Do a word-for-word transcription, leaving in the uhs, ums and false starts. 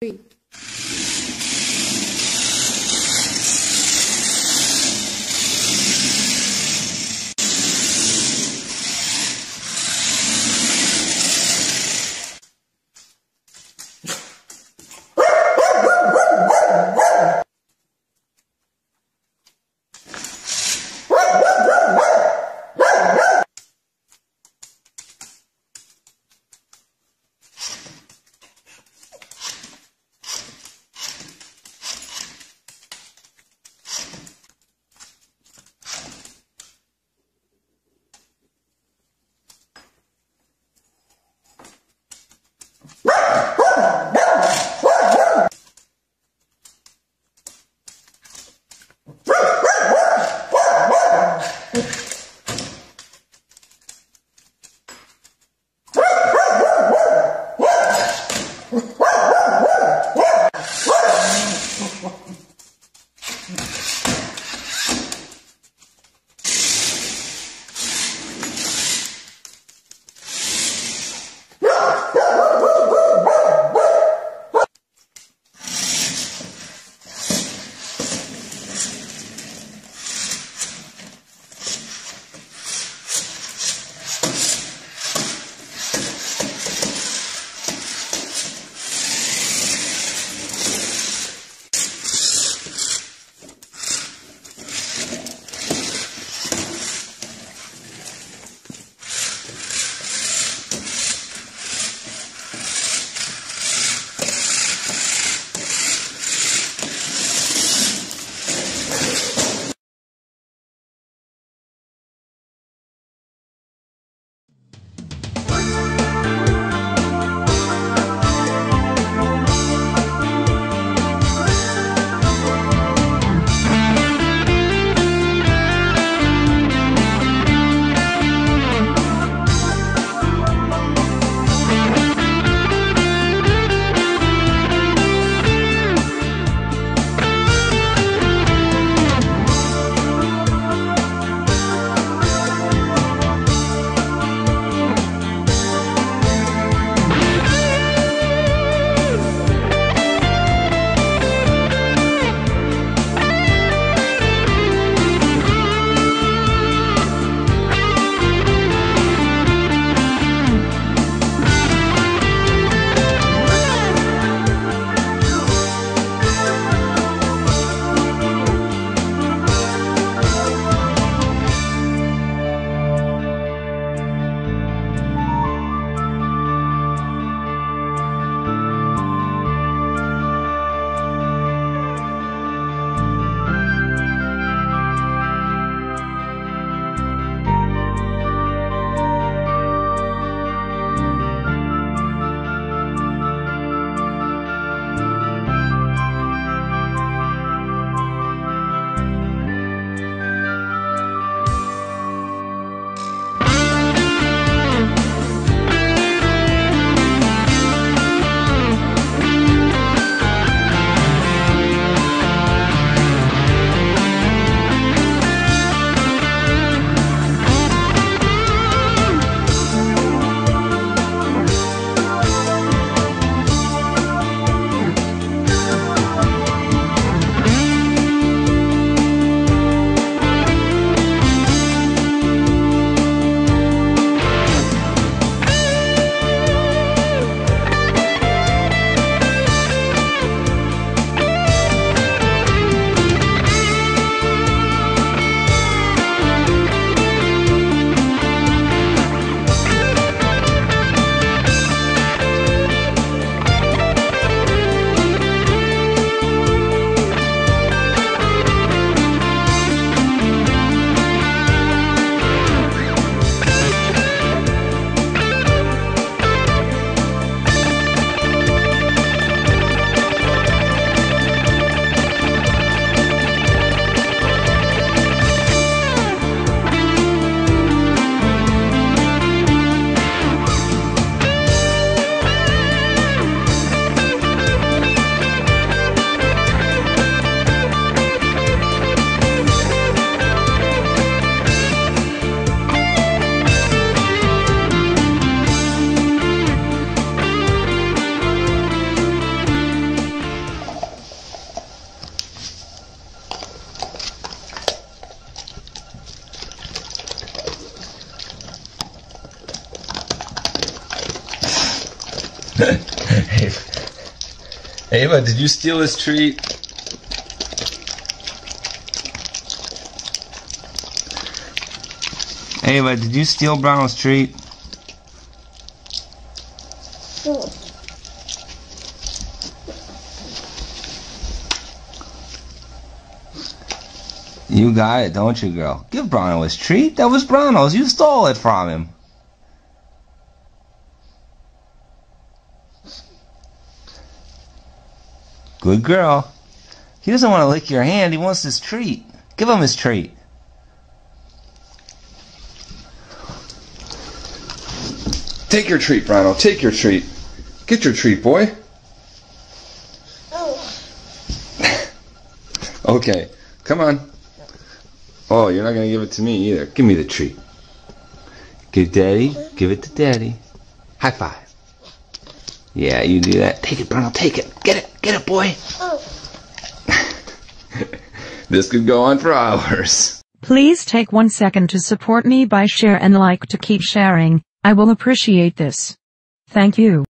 three. Ava, did you steal his treat? Ava, did you steal Brown's treat? You got it, don't you, girl? Give Browno his treat. That was Browno's. You stole it from him. Good girl. He doesn't want to lick your hand. He wants his treat. Give him his treat. Take your treat, Browno. Take your treat. Get your treat, boy. Okay, come on. Oh, you're not going to give it to me either. Give me the treat. Give Daddy. Give it to Daddy. High five. Yeah, you do that. Take it, Browno. Take it. Get it. Get it, boy. This could go on for hours. Please take one second to support me by share and like to keep sharing. I will appreciate this. Thank you.